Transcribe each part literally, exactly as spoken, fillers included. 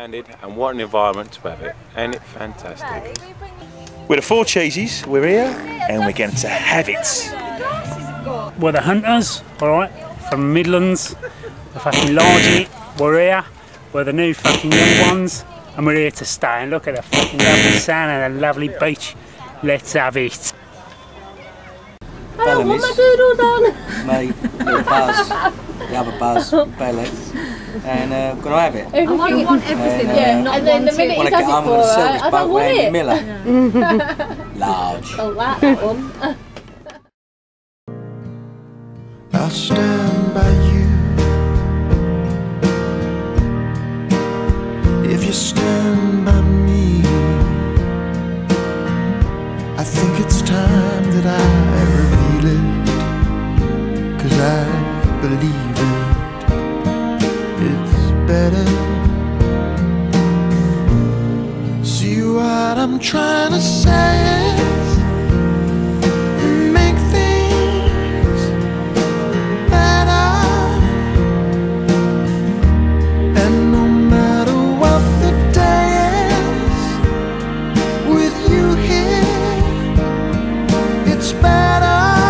landed, and what an environment to have it. Ain't it fantastic? We're the four cheesies, we're here, and we're going to have it. We're the hunters, alright, from Midlands. We're fucking large in it, we're here. We're the new fucking young ones, and we're here to stay. And look at the fucking lovely sand and the lovely beach. Let's have it. I don't want my doodle done. Me, little Buzz, the other Buzz, Bellet, and uh, we're going to have it. I want, I want everything, and, uh, yeah. Not and then the minute he does it for her, I don't want it. Miller. Yeah. Large. I like that one. I'll stand by you if you stand by me. I think it's time that I reveal it, 'cause I believe it. It's better. See what I'm trying to say is make things better. And no matter what the day is, with you here, it's better.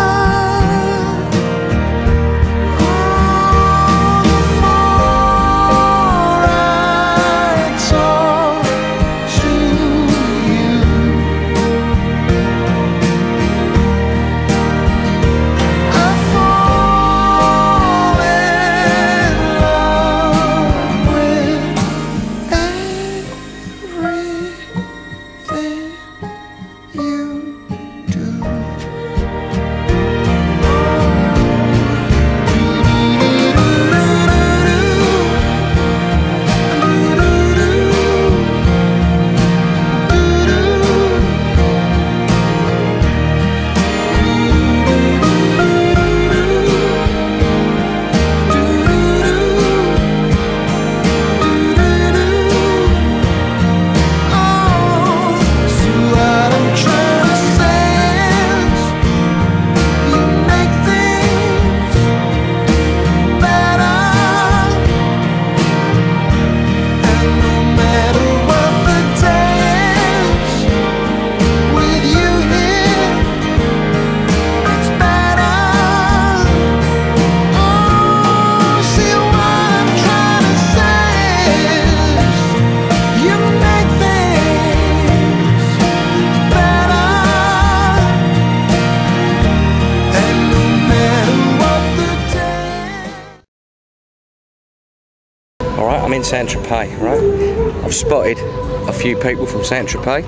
Alright, I'm in Tropez, right? I've spotted a few people from Tropez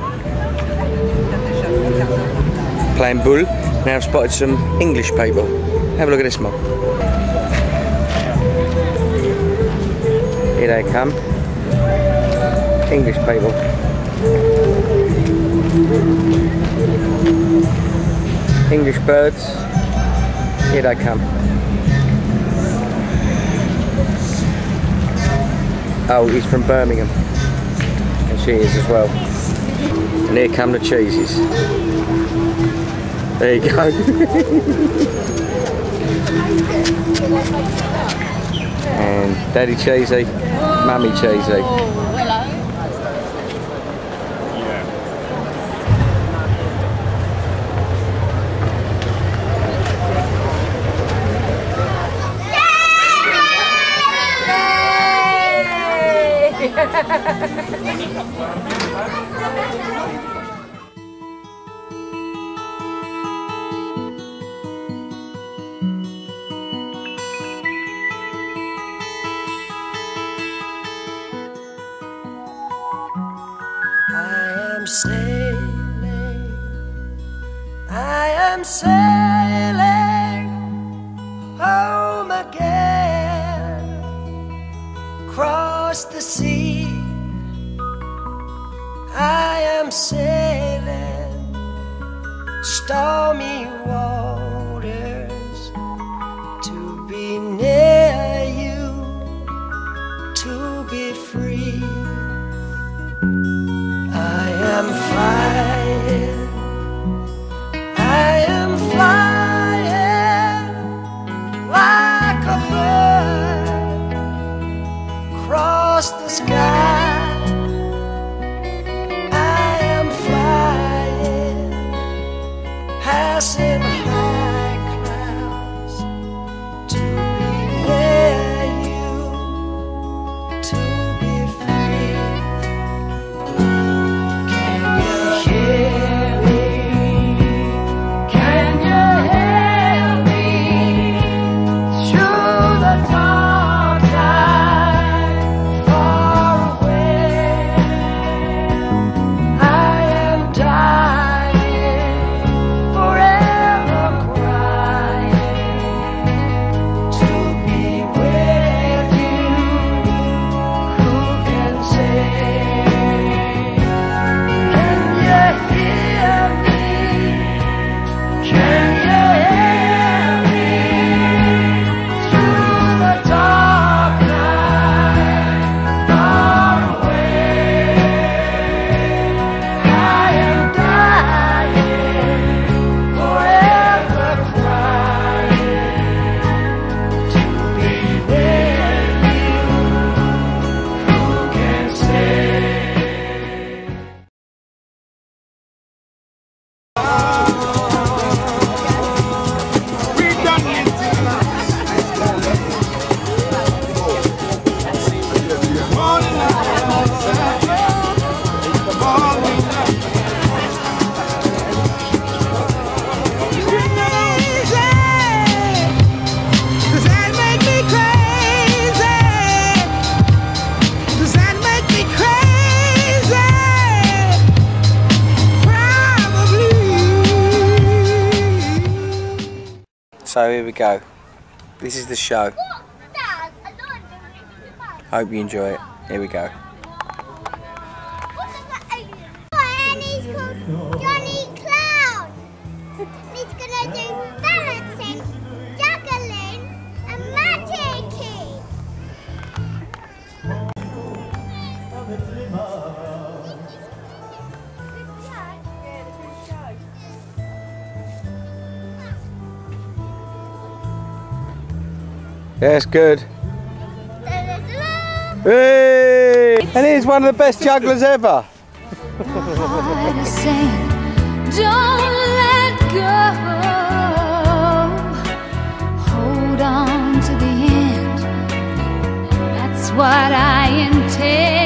playing bull. Now I've spotted some English people. Have a look at this mob. Here they come. English people. English birds. Here they come. Oh, he's from Birmingham, and she is as well. And here come the cheeses. There you go. And Daddy Cheesy, Mummy Cheesy. I am sailing, I am sailing home again, across the sea. I am sailing stormy waters to be near you, to be free. I am flying, I am flying like a bird across the sky. So here we go. This is the show. Hope you enjoy it. Here we go. And he's called Johnny Clown. He's gonna do balancing, juggling, and magicking. Yes, good. Hey! And he's one of the best jugglers ever. Don't let go. Hold on to the end. That's what I intend.